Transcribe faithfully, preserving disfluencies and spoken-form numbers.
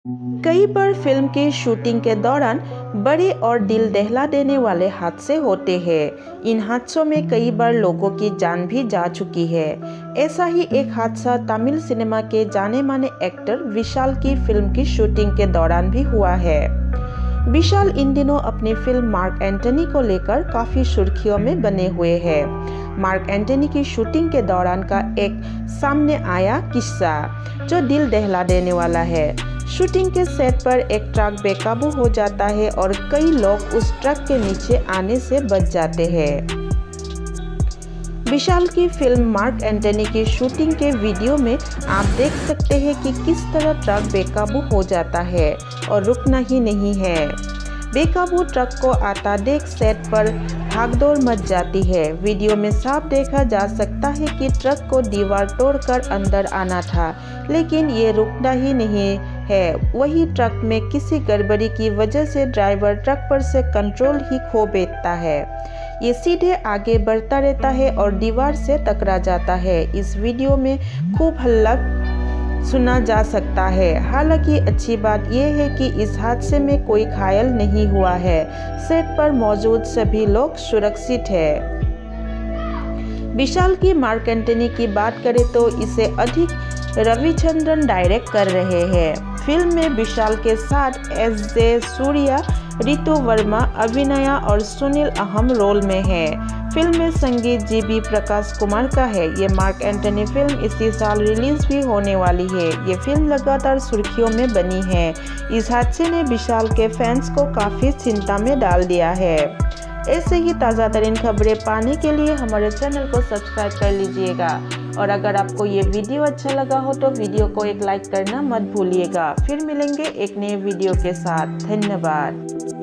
कई बार फिल्म की शूटिंग के दौरान बड़े और दिल दहला देने वाले हादसे होते हैं। इन हादसों में कई बार लोगों की जान भी जा चुकी है। ऐसा ही एक हादसा तमिल सिनेमा के जाने माने एक्टर विशाल की फिल्म की शूटिंग के दौरान भी हुआ है। विशाल इन दिनों अपनी फिल्म मार्क एंटनी को लेकर काफी सुर्खियों में बने हुए हैं। मार्क एंटनी की शूटिंग के दौरान का एक सामने आया किस्सा जो दिल दहला देने वाला है। शूटिंग के सेट पर एक ट्रक बेकाबू हो जाता है और कई लोग उस ट्रक के नीचे आने से बच जाते हैं। विशाल की फिल्म मार्क एंटनी की शूटिंग के वीडियो में आप देख सकते हैं कि किस तरह ट्रक बेकाबू हो जाता है और रुकना ही नहीं है। बेकाबू ट्रक को आता देख सेट पर भागदौड़ मच जाती है। वीडियो में साफ देखा जा सकता है कि ट्रक को दीवार तोड़कर अंदर आना था, लेकिन ये रुकना ही नहीं है। वही ट्रक में किसी गड़बड़ी की वजह से ड्राइवर ट्रक पर से कंट्रोल ही खो बैठता है। ये सीधे आगे बढ़ता रहता है और दीवार से टकरा जाता है। इस वीडियो में खूब हल्ला सुना जा सकता है। हालांकि अच्छी बात यह है कि इस हादसे में कोई घायल नहीं हुआ है। सेट पर मौजूद सभी लोग सुरक्षित हैं। विशाल की मार्क एंटनी की बात करें तो इसे अधिक रविचंद्रन डायरेक्ट कर रहे हैं। फिल्म में विशाल के साथ एस जे सूर्या, रितु वर्मा, अभिनया और सुनील अहम रोल में हैं। फिल्म में संगीत जी बी प्रकाश कुमार का है। ये मार्क एंटनी फिल्म इसी साल रिलीज भी होने वाली है। ये फिल्म लगातार सुर्खियों में बनी है। इस हादसे ने विशाल के फैंस को काफ़ी चिंता में डाल दिया है। ऐसे ही ताज़ा तरीन खबरें पाने के लिए हमारे चैनल को सब्सक्राइब कर लीजिएगा और अगर आपको ये वीडियो अच्छा लगा हो तो वीडियो को एक लाइक करना मत भूलिएगा। फिर मिलेंगे एक नए वीडियो के साथ। धन्यवाद।